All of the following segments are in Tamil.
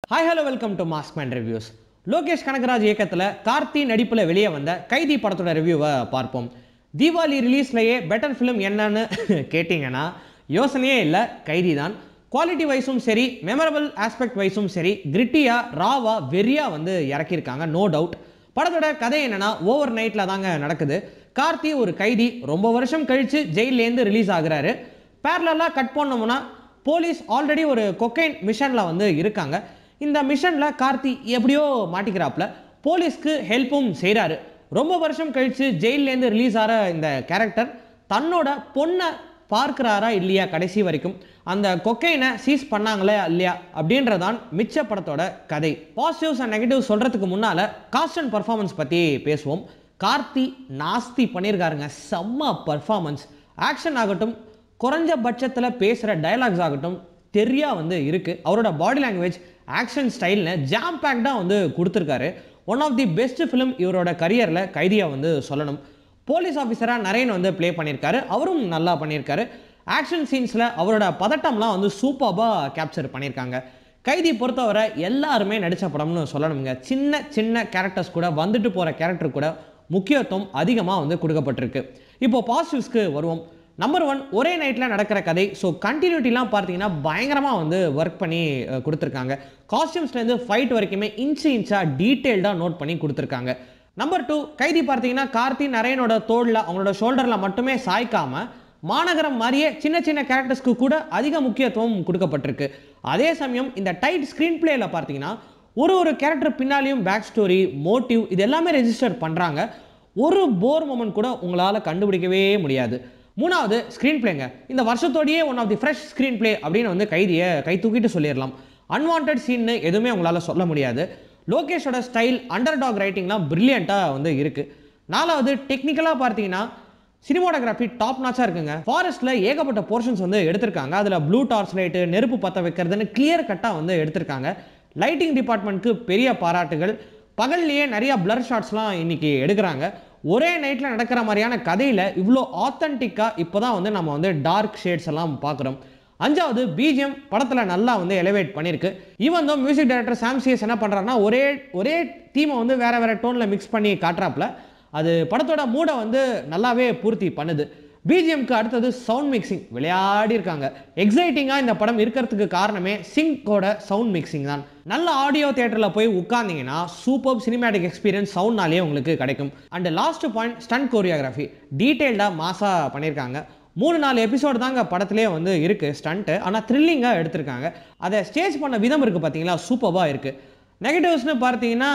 Hi, hello, welcome to Maskman Reviews. Lokesh Kanagaraj இயக்கத்துல கார்த்தி நடிப்புல வெளியே வந்த கைதி படத்தோட ரிவ்யூவை பார்ப்போம். தீபாவளி ரிலீஸ்லயே பெட்டர் ஃபிலிம் என்னன்னு கேட்டிங்கன்னா யோசனையே இல்லை, கைதி தான். குவாலிட்டி வைஸும் சரி, மெமரபிள் ஆஸ்பெக்ட் வைஸும் சரி, கிரிட்டியா ராவா வெறியா வந்து இறக்கியிருக்காங்க, நோ டவுட். படத்தோட கதை என்னன்னா ஓவர் நைட்ல தாங்க நடக்குது. கார்த்தி ஒரு கைதி, ரொம்ப வருஷம் கழிச்சு ஜெயிலேருந்து ரிலீஸ் ஆகுறாரு. பேரலாக கட் பண்ணோம்னா போலீஸ் ஆல்ரெடி ஒரு கொக்கைன் மிஷனில் வந்து இருக்காங்க. இந்த மிஷனில் கார்த்தி எப்படியோ மாட்டிக்கிறாப்புல, போலீஸ்க்கு ஹெல்ப்பும் செய்கிறாரு. ரொம்ப வருஷம் கழித்து ஜெயிலேருந்து ரிலீஸ் ஆகிற இந்த கேரக்டர் தன்னோட பொண்ணை பார்க்குறாரா இல்லையா கடைசி வரைக்கும், அந்த கொக்கைனை சீஸ் பண்ணாங்களே இல்லையா அப்படின்றதான் மிச்ச படத்தோட கதை. பாசிட்டிவ்ஸ் அண்ட் நெகட்டிவ் சொல்கிறதுக்கு முன்னால் காஸ்ட் அண்ட் பர்ஃபார்மன்ஸ் பற்றி பேசுவோம். கார்த்தி நாஸ்தி பண்ணியிருக்காருங்க, செம்ம பர்ஃபார்மன்ஸ். ஆக்ஷன் ஆகட்டும், குறைஞ்ச பட்சத்தில் பேசுகிற டயலாக்ஸ் ஆகட்டும் தெரியா வந்து இருக்குது. அவரோட பாடி லாங்குவேஜ், ஆக்ஷன் ஸ்டைல்னு ஜாம் பேக்டாக வந்து கொடுத்துருக்காரு. One of the best film இவரோட கரியரில் கைதியாக வந்து சொல்லணும். போலீஸ் ஆஃபீஸராக நரேன் வந்து ப்ளே பண்ணியிருக்காரு, அவரும் நல்லா பண்ணியிருக்காரு. ஆக்ஷன் சீன்ஸில் அவரோட பதட்டம்லாம் வந்து சூப்பராக கேப்சர் பண்ணியிருக்காங்க. கைதி பொறுத்தவரை எல்லாருமே நடித்த படம்னு சொல்லணுங்க. சின்ன சின்ன கேரக்டர்ஸ் கூட, வந்துட்டு போகிற கேரக்டர் கூட முக்கியத்துவம் அதிகமாக வந்து கொடுக்கப்பட்டிருக்கு. இப்போது பாசிட்டிவ்ஸ்க்கு வருவோம். நம்பர் 1, ஒரே நைட்டில் நடக்கிற கதை. ஸோ கண்டினியூட்டிலாம் பார்த்தீங்கன்னா பயங்கரமாக வந்து ஒர்க் பண்ணி கொடுத்துருக்காங்க. காஸ்டியூம்ஸ்லேருந்து ஃபைட் வரைக்குமே இன்ச்சாக டீட்டெயில்டாக நோட் பண்ணி கொடுத்துருக்காங்க. நம்பர் 2, கைதி பார்த்தீங்கன்னா கார்த்தி நரேனோட தோளில், அவங்களோட ஷோல்டரில் மட்டுமே சாய்க்காமல் மாநகரம் மாதிரியே சின்ன சின்ன கேரக்டர்ஸ்க்கு கூட அதிக முக்கியத்துவம் கொடுக்கப்பட்டிருக்கு. அதே சமயம் இந்த டைட் ஸ்க்ரீன் பிளேயில் பார்த்தீங்கன்னா ஒரு கேரக்டர் பின்னாலையும் பேக் ஸ்டோரி, மோட்டிவ் இது எல்லாமே ரெஜிஸ்டர் பண்ணுறாங்க. ஒரு போர் மொமெண்ட் கூட உங்களால் கண்டுபிடிக்கவே முடியாது. 3வது ஸ்க்ரீன் பிளேங்க. இந்த வருஷத்தோடையே one of the fresh screenplay அப்படின்னு வந்து கைதியை கை தூக்கிட்டு சொல்லிடலாம். அன்வான்ட் சீன்னு எதுவுமே உங்களால் சொல்ல முடியாது. லோகேஷோட ஸ்டைல், அண்டர் டாக் ரைட்டிங்லாம் பிரில்லியண்ட்டாக வந்து இருக்குது. 4வது டெக்னிக்கலாக பார்த்தீங்கன்னா சினிமாட்டோகிராஃபி டாப் நாச்சாக இருக்குங்க. ஃபாரஸ்ட்டில் ஏகப்பட்ட போர்ஷன்ஸ் வந்து எடுத்திருக்காங்க. அதில் ப்ளூ டார்ச் லைட்டு, நெருப்பு பற்ற வைக்கிறதுன்னு கிளியர் கட்டாக வந்து எடுத்திருக்காங்க. லைட்டிங் டிபார்ட்மெண்ட்க்கு பெரிய பாராட்டுகள். பகல்லையே நிறையா பிளர் ஷாட்ஸ்லாம் இன்றைக்கி எடுக்கிறாங்க. ஒரே நைட்டில் நடக்கிற மாதிரியான கதையில் இவ்வளோ ஆத்தென்டிக்காக இப்போ தான் வந்து நம்ம வந்து டார்க் ஷேட்ஸ் எல்லாம் பார்க்குறோம். 5வது பிஜிஎம் படத்தில் நல்லா வந்து எலிவேட் பண்ணியிருக்கு. ஈவன் தோ மியூசிக் டைரக்டர் சாம்சிஎஸ் என்ன பண்ணுறாருன்னா ஒரே தீமை வந்து வேறு டோனில் மிக்ஸ் பண்ணி காட்டுறாப்புல, அது படத்தோட மூடை வந்து நல்லாவே பூர்த்தி பண்ணுது. பிஜிஎம்க்கு அடுத்தது சவுண்ட் மிக்சிங் விளையாடி இருக்காங்க. எக்ஸைட்டிங்காக இந்த படம் இருக்கிறதுக்கு காரணமே சிங்கோட சவுண்ட் மிக்சிங் தான். நல்ல ஆடியோ தியேட்டரில் போய் உட்கார்ந்தீங்கன்னா சூப்பர் சினிமேட்டிக் எக்ஸ்பீரியன்ஸ் சவுண்ட்னாலே உங்களுக்கு கிடைக்கும். And last point, stunt choreography டீட்டெயில்டாக மாசாக பண்ணியிருக்காங்க. 3-4 எபிசோடு தாங்க படத்துலேயே வந்து இருக்குது ஸ்டண்ட்டு, ஆனால் த்ரில்லிங்காக எடுத்திருக்காங்க. அதை ஸ்டேஜ் பண்ண விதம் இருக்குது பார்த்தீங்களா, சூப்பராக இருக்குது. நெகட்டிவ்ஸ்னு பார்த்தீங்கன்னா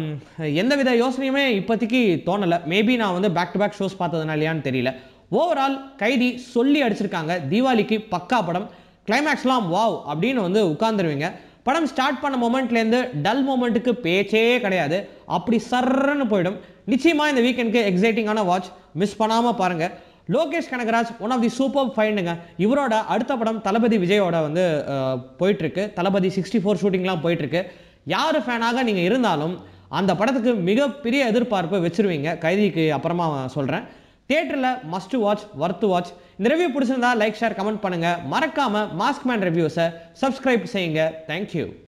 எந்தவித யோசனையுமே இப்போதைக்கு தோணலை. மேபி நான் வந்து பேக் டு பேக் ஷோஸ் பார்த்ததுனாலையான்னு தெரியல. ஓவரால் கைதி சொல்லி அடிச்சிருக்காங்க. தீபாவளிக்கு பக்கா படம். கிளைமேக்ஸ்லாம் வாவ் அப்படின்னு வந்து உட்காந்துருவீங்க. படம் ஸ்டார்ட் பண்ண மொமெண்ட்லேருந்து டல் மொமெண்ட்டுக்கு பேச்சே கிடையாது, அப்படி சர்ன்னு போயிடும். நிச்சயமாக இந்த வீக்கெண்டுக்கு எக்ஸைட்டிங்கான வாட்ச், மிஸ் பண்ணாமல் பாருங்கள். Lokesh Kanagaraj one of the super ஃபைண்டுங்க. இவரோட அடுத்த படம் தளபதி விஜயோட வந்து போயிட்டுருக்கு. தளபதி 64 ஷூட்டிங்லாம் போயிட்டுருக்கு. யார் ஃபேனாக நீங்கள் இருந்தாலும் அந்த படத்துக்கு மிகப்பெரிய எதிர்பார்ப்பு வச்சுருவீங்க. கைதிக்கு அப்புறமா சொல்கிறேன். தியேட்டரில் மஸ்ட் வாட்ச், வர்த்து வாட்ச். இந்த ரிவ்யூ பிடிச்சிருந்தா லைக், ஷேர், கமெண்ட் பண்ணுங்கள். மறக்காமல் மாஸ்க்மேன் ரிவ்யூஸை சப்ஸ்கிரைப் செய்யுங்க. தேங்க்யூ.